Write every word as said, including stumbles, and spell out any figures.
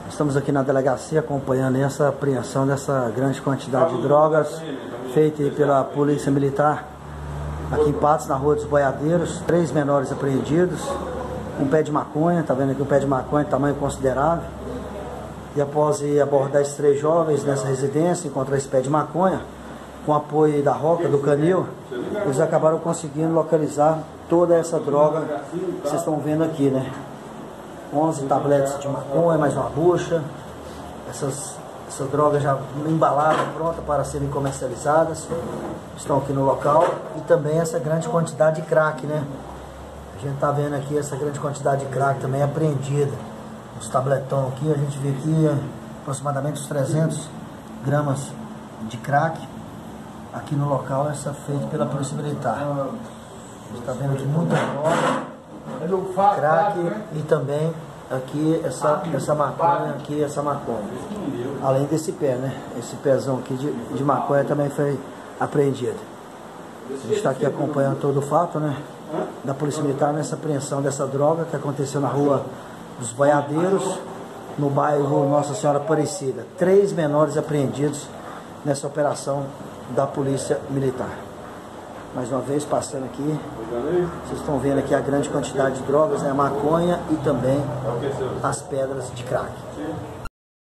Estamos aqui na delegacia acompanhando essa apreensão dessa grande quantidade de drogas feita pela Polícia Militar aqui em Patos, na Rua dos Boiadeiros. Três menores apreendidos, um pé de maconha, tá vendo aqui um pé de maconha de tamanho considerável. E após ir abordar esses três jovens nessa residência, encontrar esse pé de maconha, com apoio da Roca, do Canil, eles acabaram conseguindo localizar toda essa droga que vocês estão vendo aqui, né? onze tabletes de maconha, mais uma bucha, essas, essas drogas já embaladas, prontas para serem comercializadas, estão aqui no local, e também essa grande quantidade de crack, né? A gente está vendo aqui essa grande quantidade de crack também apreendida. Os tabletão aqui, a gente vê aqui aproximadamente uns trezentos gramas de crack, aqui no local, essa feita pela Polícia Militar. A gente está vendo aqui muita droga, crack e também aqui essa, essa maconha, aqui essa maconha. Além desse pé, né? Esse pezão aqui de, de maconha também foi apreendido. A gente está aqui acompanhando todo o fato, né? Da Polícia Militar nessa apreensão dessa droga que aconteceu na Rua dos Boiadeiros, no bairro Nossa Senhora Aparecida. Três menores apreendidos nessa operação da Polícia Militar. Mais uma vez passando aqui, vocês estão vendo aqui a grande quantidade de drogas, né? A maconha e também as pedras de crack.